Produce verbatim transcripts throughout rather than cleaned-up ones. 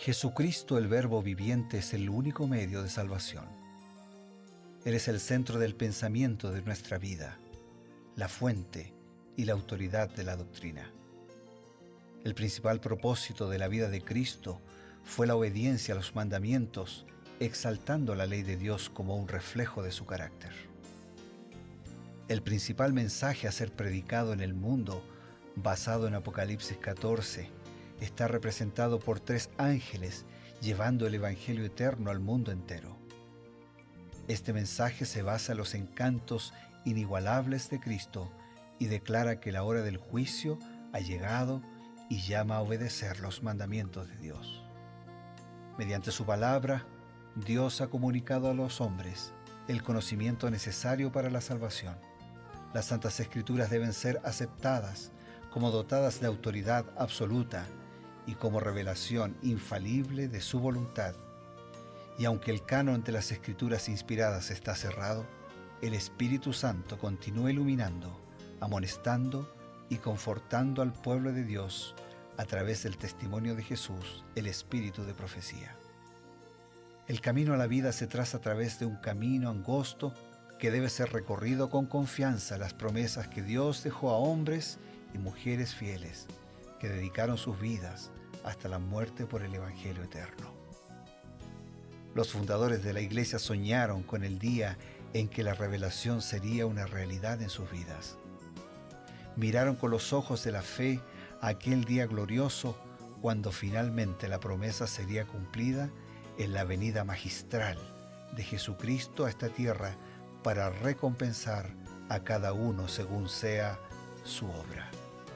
Jesucristo, el Verbo viviente, es el único medio de salvación. Él es el centro del pensamiento de nuestra vida, la fuente y la autoridad de la doctrina. El principal propósito de la vida de Cristo fue la obediencia a los mandamientos, exaltando la ley de Dios como un reflejo de su carácter. El principal mensaje a ser predicado en el mundo, basado en Apocalipsis catorce, está representado por tres ángeles llevando el Evangelio eterno al mundo entero. Este mensaje se basa en los encantos inigualables de Cristo y declara que la hora del juicio ha llegado y llama a obedecer los mandamientos de Dios. Mediante su palabra, Dios ha comunicado a los hombres el conocimiento necesario para la salvación. Las Santas Escrituras deben ser aceptadas como dotadas de autoridad absoluta y como revelación infalible de su voluntad. Y aunque el canon de las Escrituras inspiradas está cerrado, el Espíritu Santo continúa iluminando, amonestando y confortando al pueblo de Dios a través del testimonio de Jesús, el Espíritu de profecía. El camino a la vida se traza a través de un camino angosto que debe ser recorrido con confianza a las promesas que Dios dejó a hombres y mujeres fieles que dedicaron sus vidas hasta la muerte por el Evangelio eterno. Los fundadores de la Iglesia soñaron con el día en que la revelación sería una realidad en sus vidas. Miraron con los ojos de la fe a aquel día glorioso cuando finalmente la promesa sería cumplida en la venida magistral de Jesucristo a esta tierra para recompensar a cada uno según sea su obra.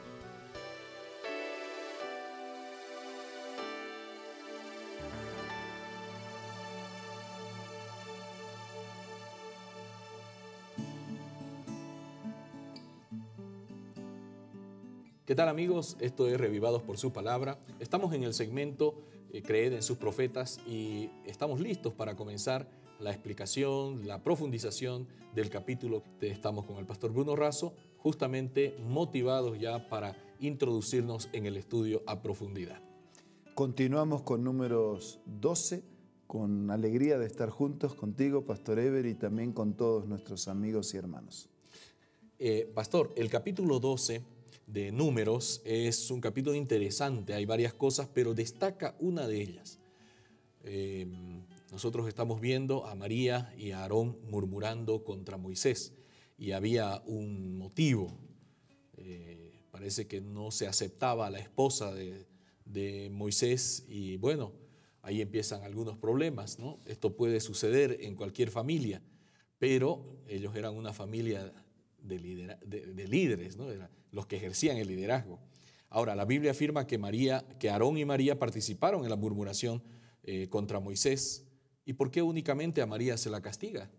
¿Qué tal, amigos? Esto es Revivados por su Palabra. Estamos en el segmento eh, Creed en sus profetas y estamos listos para comenzar la explicación, la profundización del capítulo. Estamos con el pastor Bruno Razo, justamente motivados ya para introducirnos en el estudio a profundidad. Continuamos con números doce, con alegría de estar juntos contigo, Pastor Eber, y también con todos nuestros amigos y hermanos. Eh, pastor, el capítulo doce de Números es un capítulo interesante, hay varias cosas, pero destaca una de ellas. Eh, nosotros estamos viendo a María y a Aarón murmurando contra Moisés y había un motivo. Eh, parece que no se aceptaba a la esposa de, de Moisés y bueno, ahí empiezan algunos problemas, ¿no? Esto puede suceder en cualquier familia, pero ellos eran una familia de, lidera, de, de líderes, ¿no? Eran los que ejercían el liderazgo. Ahora, la Biblia afirma que, María, que Aarón y María participaron en la murmuración eh, contra Moisés. ¿Y por qué únicamente a María se la castiga?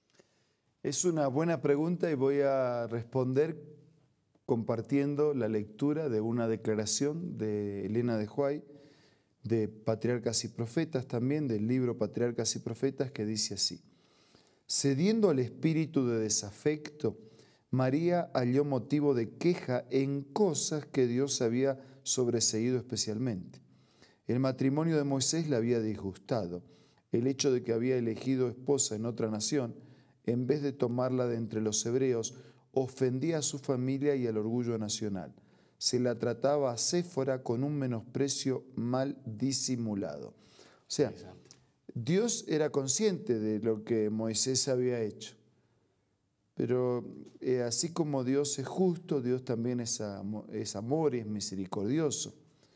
Es una buena pregunta y voy a responder compartiendo la lectura de una declaración de Elena de White, de Patriarcas y Profetas también, del libro Patriarcas y Profetas, que dice así: cediendo al espíritu de desafecto, María halló motivo de queja en cosas que Dios había sobreseído especialmente. El matrimonio de Moisés la había disgustado. El hecho de que había elegido esposa en otra nación, en vez de tomarla de entre los hebreos, ofendía a su familia y al orgullo nacional. Se la trataba a Séfora con un menosprecio mal disimulado. O sea, Dios era consciente de lo que Moisés había hecho. Pero eh, así como Dios es justo, Dios también es, am- es amor y es misericordioso.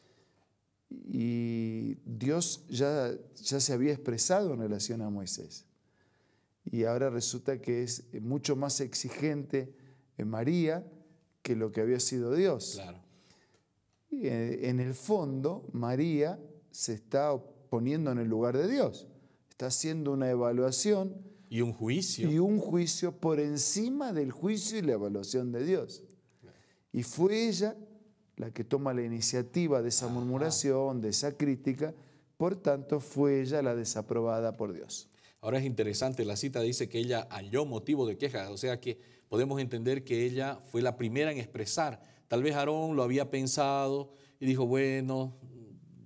Y Dios ya, ya se había expresado en relación a Moisés. Y ahora resulta que es mucho más exigente en María que lo que había sido Dios. Claro. Y en el fondo, María se está poniendo en el lugar de Dios. Está haciendo una evaluación Y un juicio. y un juicio por encima del juicio y la evaluación de Dios. Y fue ella la que toma la iniciativa de esa Ajá. murmuración, de esa crítica, por tanto fue ella la desaprobada por Dios. Ahora es interesante, la cita dice que ella halló motivo de queja, o sea que podemos entender que ella fue la primera en expresar. Tal vez Aarón lo había pensado y dijo, bueno,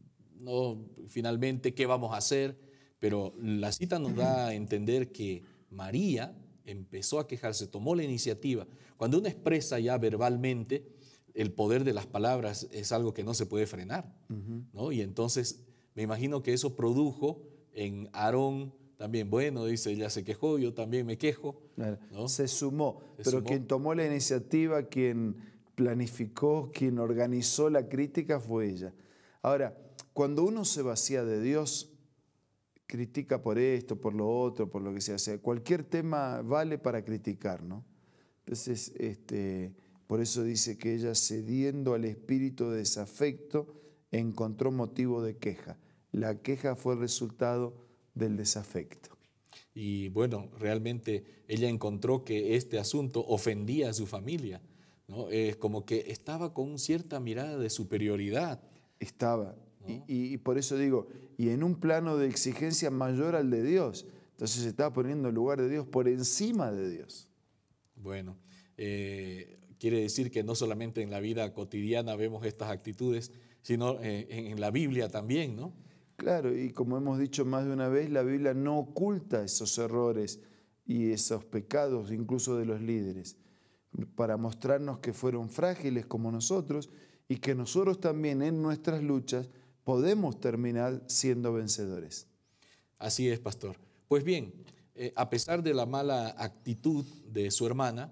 ¿no? Finalmente, ¿qué vamos a hacer? Pero la cita nos da a entender que María empezó a quejarse, tomó la iniciativa. Cuando uno expresa ya verbalmente, el poder de las palabras es algo que no se puede frenar, ¿no? Y entonces me imagino que eso produjo en Aarón también, bueno, dice, ella se quejó, yo también me quejo, ¿no? Se sumó, Se pero sumó. quien tomó la iniciativa, quien planificó, quien organizó la crítica fue ella. Ahora, cuando uno se vacía de Dios, critica por esto, por lo otro, por lo que sea, o sea, cualquier tema vale para criticar, ¿no? Entonces, este, por eso dice que ella, cediendo al espíritu de desafecto, encontró motivo de queja. La queja fue el resultado del desafecto. Y bueno, realmente ella encontró que este asunto ofendía a su familia, ¿no? Es como que estaba con cierta mirada de superioridad. Estaba. ¿No? Y, y, y por eso digo, y en un plano de exigencia mayor al de Dios. Entonces se estaba poniendo el lugar de Dios por encima de Dios. Bueno, eh, quiere decir que no solamente en la vida cotidiana vemos estas actitudes, sino eh, en, en la Biblia también, ¿no? Claro, y como hemos dicho más de una vez, la Biblia no oculta esos errores y esos pecados, incluso de los líderes, para mostrarnos que fueron frágiles como nosotros y que nosotros también en nuestras luchas podemos terminar siendo vencedores. Así es, pastor. Pues bien, eh, a pesar de la mala actitud de su hermana,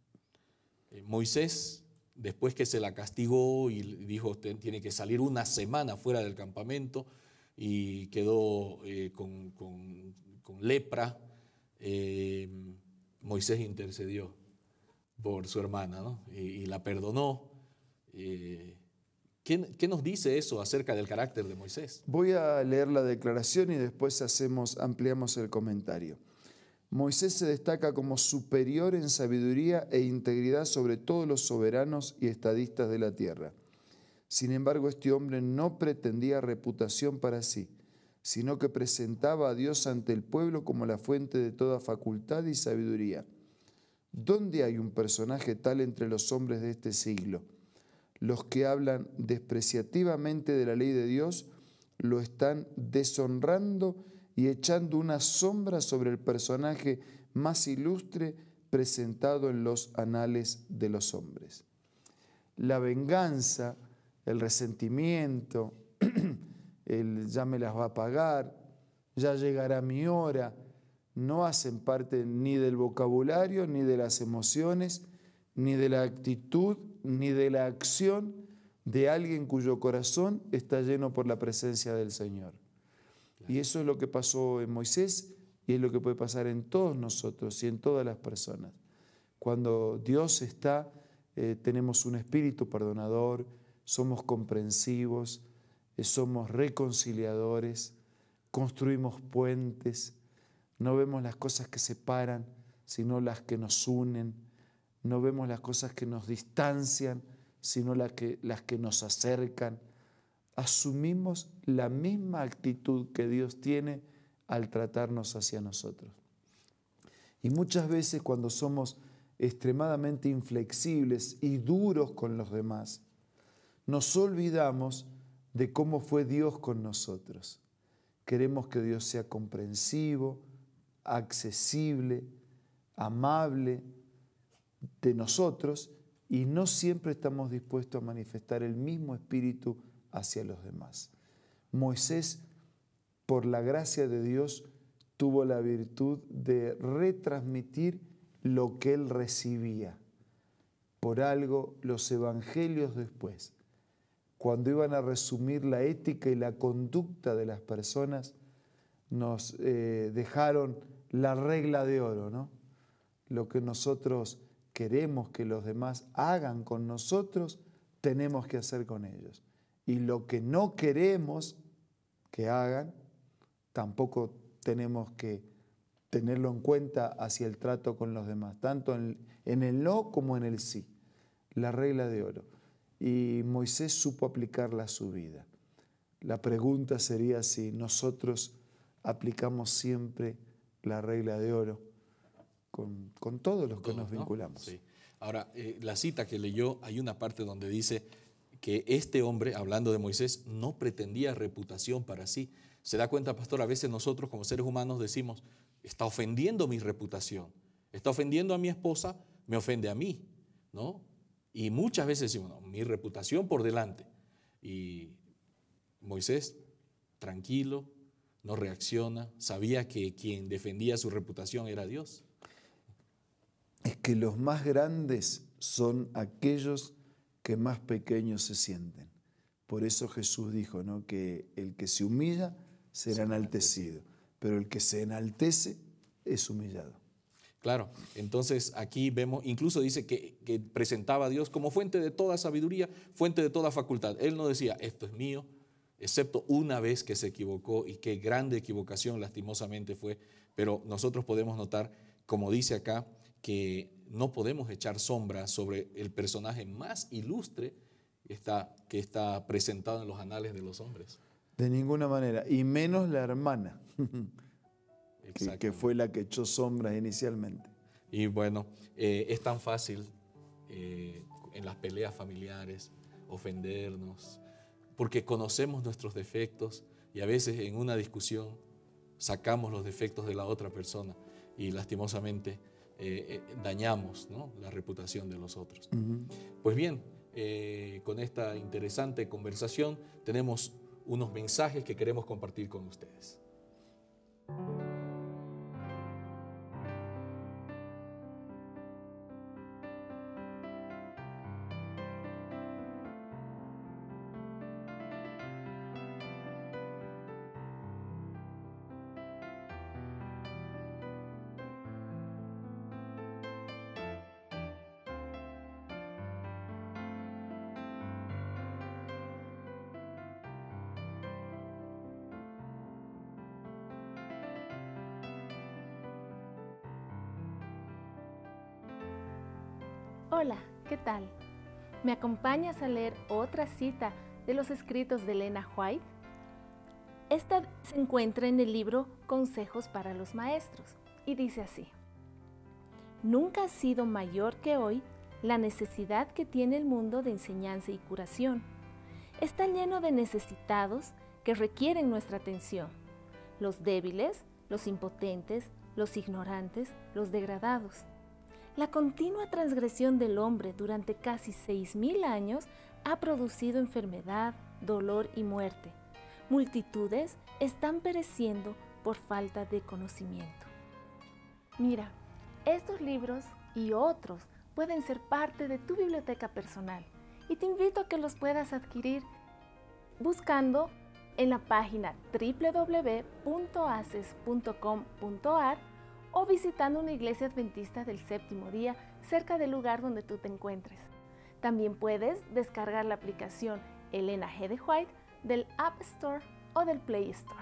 eh, Moisés, después que se la castigó y dijo usted tiene que salir una semana fuera del campamento y quedó eh, con, con, con lepra, eh, Moisés intercedió por su hermana, ¿no? y, y la perdonó. Eh, ¿qué, ¿Qué nos dice eso acerca del carácter de Moisés? Voy a leer la declaración y después hacemos, ampliamos el comentario. Moisés se destaca como superior en sabiduría e integridad sobre todos los soberanos y estadistas de la tierra. Sin embargo, este hombre no pretendía reputación para sí, sino que presentaba a Dios ante el pueblo como la fuente de toda facultad y sabiduría. ¿Dónde hay un personaje tal entre los hombres de este siglo? Los que hablan despreciativamente de la ley de Dios lo están deshonrando y echando una sombra sobre el personaje más ilustre presentado en los anales de los hombres. La venganza, el resentimiento, el ya me las va a pagar, ya llegará mi hora, no hacen parte ni del vocabulario, ni de las emociones, ni de la actitud, ni de la acción de alguien cuyo corazón está lleno por la presencia del Señor. Y eso es lo que pasó en Moisés y es lo que puede pasar en todos nosotros y en todas las personas. Cuando Dios está, eh, tenemos un espíritu perdonador, somos comprensivos, eh, somos reconciliadores, construimos puentes, no vemos las cosas que separan, sino las que nos unen, no vemos las cosas que nos distancian, sino las que, las que nos acercan. Asumimos la misma actitud que Dios tiene al tratarnos hacia nosotros. Y muchas veces cuando somos extremadamente inflexibles y duros con los demás, nos olvidamos de cómo fue Dios con nosotros. Queremos que Dios sea comprensivo, accesible, amable de nosotros y no siempre estamos dispuestos a manifestar el mismo espíritu hacia los demás. Moisés, por la gracia de Dios, tuvo la virtud de retransmitir lo que él recibía. Por algo, los evangelios después, cuando iban a resumir la ética y la conducta de las personas, nos eh, dejaron la regla de oro, ¿no? Lo que nosotros queremos que los demás hagan con nosotros, tenemos que hacer con ellos. Y lo que no queremos que hagan, tampoco tenemos que tenerlo en cuenta hacia el trato con los demás, tanto en, en el no como en el sí. La regla de oro. Y Moisés supo aplicarla a su vida. La pregunta sería si nosotros aplicamos siempre la regla de oro con, con todos los que Todos, nos ¿no? vinculamos. Sí. Ahora, eh, la cita que leyó, hay una parte donde dice que este hombre, hablando de Moisés, no pretendía reputación para sí. ¿Se da cuenta, pastor? A veces nosotros como seres humanos decimos, está ofendiendo mi reputación, está ofendiendo a mi esposa, me ofende a mí, ¿no? Y muchas veces decimos, no, mi reputación por delante. Y Moisés, tranquilo, no reacciona, sabía que quien defendía su reputación era Dios. Es que los más grandes son aquellos que más pequeños se sienten. Por eso Jesús dijo, ¿no?, que el que se humilla será enaltecido, pero el que se enaltece es humillado. Claro, entonces aquí vemos, incluso dice que, que presentaba a Dios como fuente de toda sabiduría, fuente de toda facultad. Él no decía, esto es mío, excepto una vez que se equivocó, y qué grande equivocación lastimosamente fue, pero nosotros podemos notar, como dice acá, que no podemos echar sombra sobre el personaje más ilustre que está, que está presentado en los anales de los hombres. De ninguna manera, y menos la hermana, que, que fue la que echó sombras inicialmente. Y bueno, eh, es tan fácil eh, en las peleas familiares ofendernos, porque conocemos nuestros defectos y a veces en una discusión sacamos los defectos de la otra persona y lastimosamente eh, eh, dañamos, ¿no?, la reputación de los otros. Uh-huh. Pues bien, eh, con esta interesante conversación tenemos unos mensajes que queremos compartir con ustedes. Hola, ¿qué tal? ¿Me acompañas a leer otra cita de los escritos de Elena White? Esta se encuentra en el libro Consejos para los Maestros y dice así: nunca ha sido mayor que hoy la necesidad que tiene el mundo de enseñanza y curación. Está lleno de necesitados que requieren nuestra atención: los débiles, los impotentes, los ignorantes, los degradados. La continua transgresión del hombre durante casi seis mil años ha producido enfermedad, dolor y muerte. Multitudes están pereciendo por falta de conocimiento. Mira, estos libros y otros pueden ser parte de tu biblioteca personal y te invito a que los puedas adquirir buscando en la página doble u doble u doble u punto aces punto com punto a r o visitando una iglesia adventista del séptimo día cerca del lugar donde tú te encuentres. También puedes descargar la aplicación Elena G. de White del App Store o del Play Store.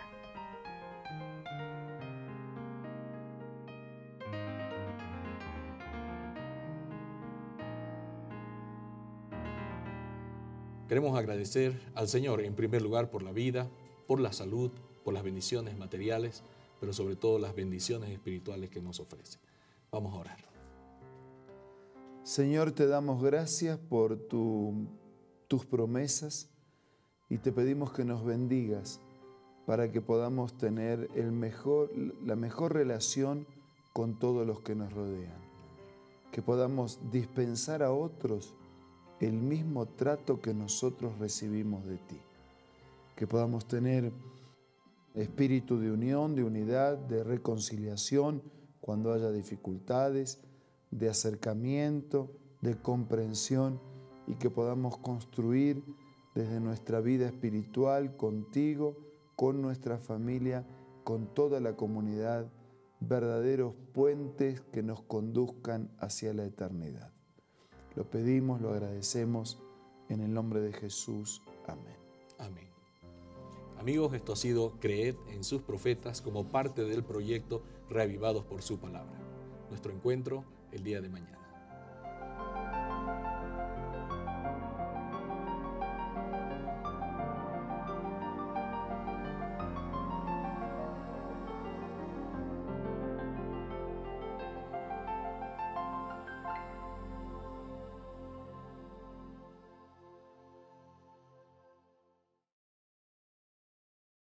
Queremos agradecer al Señor en primer lugar por la vida, por la salud, por las bendiciones materiales, pero sobre todo las bendiciones espirituales que nos ofrece. Vamos a orar. Señor, te damos gracias por tu, tus promesas y te pedimos que nos bendigas para que podamos tener el mejor, la mejor relación con todos los que nos rodean. Que podamos dispensar a otros el mismo trato que nosotros recibimos de ti. Que podamos tener espíritu de unión, de unidad, de reconciliación cuando haya dificultades, de acercamiento, de comprensión, y que podamos construir desde nuestra vida espiritual contigo, con nuestra familia, con toda la comunidad, verdaderos puentes que nos conduzcan hacia la eternidad. Lo pedimos, lo agradecemos en el nombre de Jesús. Amén. Amén. Amigos, esto ha sido Creed en sus profetas como parte del proyecto Reavivados por su palabra. Nuestro encuentro el día de mañana.